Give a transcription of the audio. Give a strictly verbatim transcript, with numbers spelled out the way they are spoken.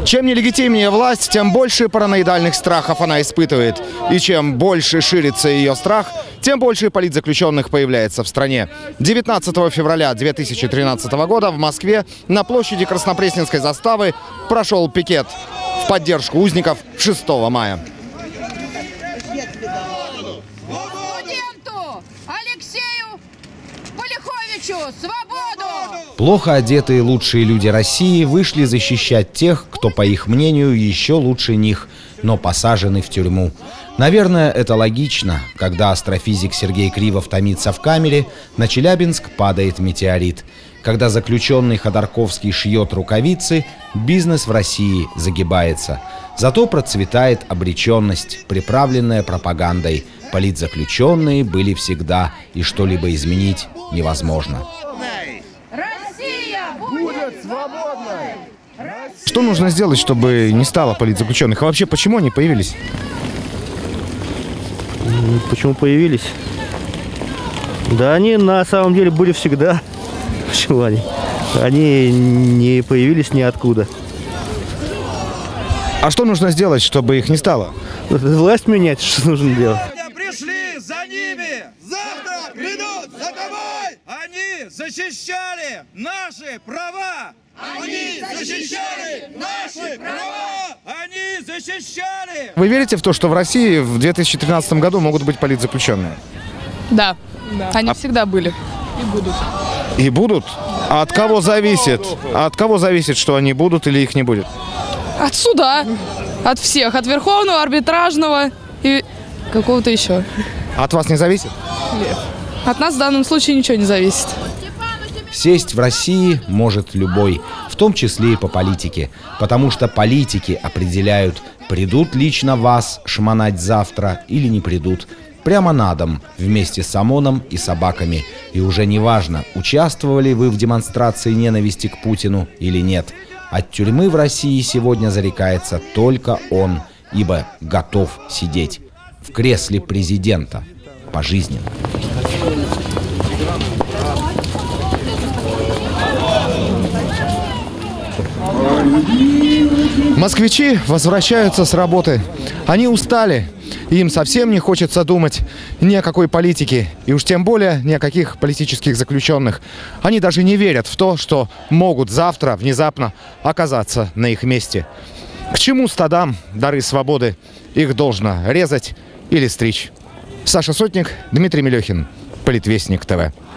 Чем нелегитимнее власть, тем больше параноидальных страхов она испытывает. И чем больше ширится ее страх, тем больше политзаключенных появляется в стране. девятнадцатого февраля две тысячи тринадцатого года в Москве на площади Краснопресненской заставы прошел пикет в поддержку узников шестого мая. Студенту Алексею Полиховичу свободу! Плохо одетые лучшие люди России вышли защищать тех, кто, по их мнению, еще лучше них, но посажены в тюрьму. Наверное, это логично. Когда астрофизик Сергей Кривов томится в камере, на Челябинск падает метеорит. Когда заключенный Ходорковский шьет рукавицы, бизнес в России загибается. Зато процветает обреченность, приправленная пропагандой. Политзаключенные были всегда, и что-либо изменить невозможно. Что нужно сделать, чтобы не стало политзаключенных? А вообще, почему они появились? Почему появились? Да они на самом деле были всегда. Почему они? Они не появились ниоткуда. А что нужно сделать, чтобы их не стало? Власть менять, что нужно делать? Пришли за ними, завтра придут за тобой. Они защищали наши права. Они защищали наши права. Они защищали. Вы верите в то, что в России в две тысячи тринадцатом году могут быть политзаключенные? Да, да. Они а... всегда были и будут. И будут? А от кого зависит? А от кого зависит, что они будут или их не будет? От суда, от всех, от верховного, арбитражного и какого-то еще. А от вас не зависит? Нет. От нас в данном случае ничего не зависит. Сесть в России может любой, в том числе и по политике. Потому что политики определяют, придут лично вас шмонать завтра или не придут. Прямо на дом, вместе с ОМОНом и собаками. И уже не важно, участвовали вы в демонстрации ненависти к Путину или нет. От тюрьмы в России сегодня зарекается только он, ибо готов сидеть в кресле президента пожизненно. Москвичи возвращаются с работы. Они устали. Им совсем не хочется думать ни о какой политике, и уж тем более ни о каких политических заключенных. Они даже не верят в то, что могут завтра внезапно оказаться на их месте. К чему стадам дары свободы? Их должно резать или стричь. Саша Сотник, Дмитрий Мелехин, Политвестник ТВ.